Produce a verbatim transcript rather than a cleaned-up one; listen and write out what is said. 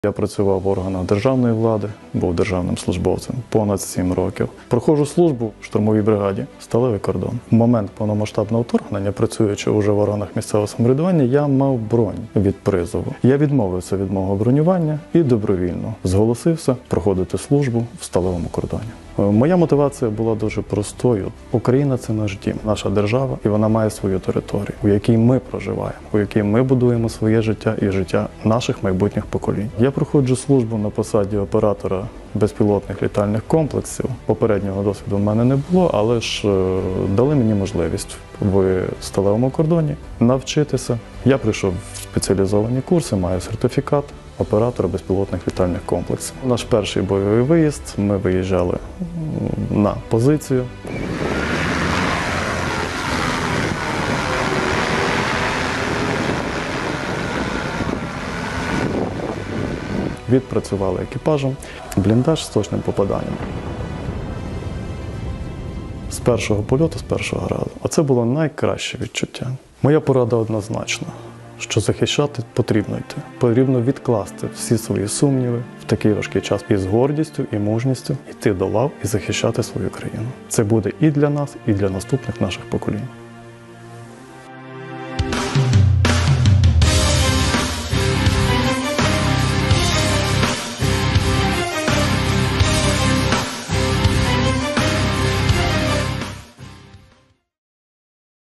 Я працював в органах державної влади, був державним службовцем понад сім років. Проходжу службу в штурмовій бригаді «Сталевий кордон». В момент повномасштабного вторгнення, працюючи вже в органах місцевого самоврядування, я мав бронь від призову. Я відмовився від мого бронювання і добровільно зголосився проходити службу в «Сталевому кордоні». Моя мотивація була дуже простою. Україна – це наш дім, наша держава, і вона має свою територію, у якій ми проживаємо, у якій ми будуємо своє життя і життя наших майбутніх поколінь. Я проходжу службу на посаді оператора безпілотних літальних комплексів. Попереднього досвіду в мене не було, але ж дали мені можливість в «Сталевому кордоні» навчитися. Я прийшов в спеціалізовані курси, маю сертифікат оператора безпілотних літальних комплексів. Наш перший бойовий виїзд, ми виїжджали на позицію. Відпрацювали екіпажем бліндаж з точним попаданням. З першого польоту, з першого разу. Оце було найкраще відчуття. Моя порада однозначна, що захищати потрібно йти. Потрібно відкласти всі свої сумніви в такий важкий час і з гордістю, і мужністю йти до лав і захищати свою країну. Це буде і для нас, і для наступних наших поколінь.